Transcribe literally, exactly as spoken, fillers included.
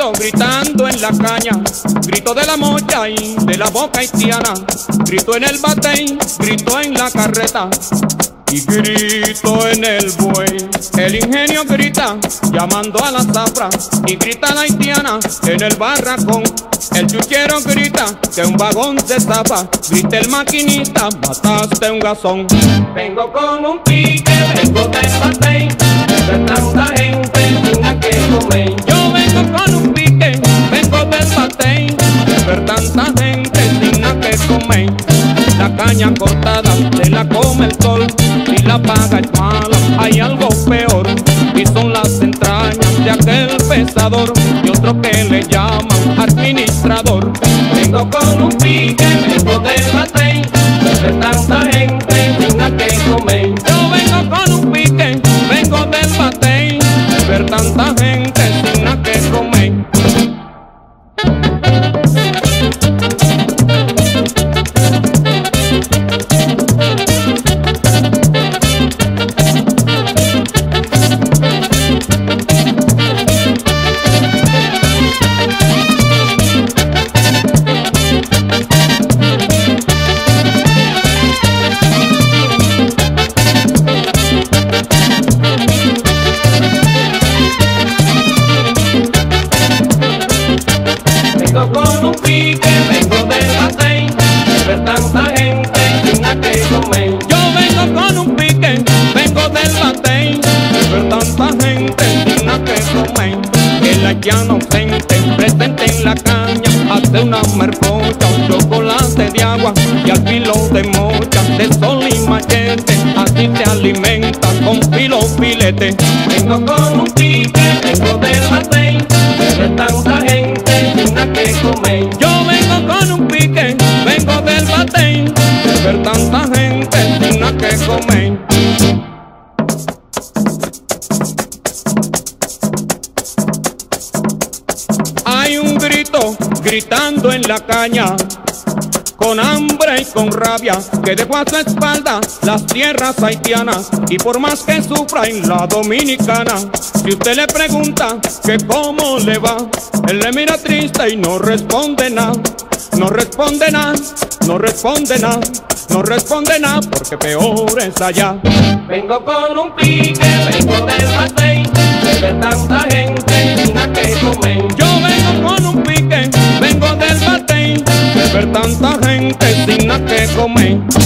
grito gritando en la caña, grito de la mocha y de la boca haitiana, grito en el batey, grito en la carreta y grito en el buey. El ingenio grita llamando a la zafra y grita la haitiana en el barracón. El chuchero grita que un vagón se zapa, grita el maquinista, mataste un gasón. Vengo con un pique, vengo del batey, de tanta gente sin nada que comer. Yo vengo con un pique, vengo del batey, de ver tanta gente sin nada que comer. La caña cortada se la come el sol y la paga es mala, hay algo peor y son las entrañas de aquel pesador y otro que le llaman administrador. Vengo con un pique, vengo del batey, de tanta gente sin nada que comer. Yo vengo con un pique, vengo del batey, de ver tanta gente sin nada que comer. Vengo con un pique, vengo del batey, de ver tanta gente sin nada que comer. Yo vengo con un pique, vengo del batey, de ver tanta gente sin nada que comer. El haitiano ausente, presente en la caña, hace una mercocha, un chocolate de agua y al filo de mocha, de sol y machete, así se alimenta con filo filete. Vengo con un pique, vengo del batey, de ver tanta gente sin nada que comer. Yo vengo con un pique, vengo del batey, de ver tanta gente sin nada que comer. Hay un grito gritando en la caña, con hambre y con rabia, que dejó a su espalda las tierras haitianas y por más que sufra en la dominicana. Si usted le pregunta que cómo le va, él le mira triste y no responde nada. No responde nada, no responde nada, no responde nada, porque peor es allá. Vengo con un pique, vengo del batey, de ver tanta gente sin nada que comer. Yo vengo con un pique, vengo del batey, de ver tanta gente sin nada que comer.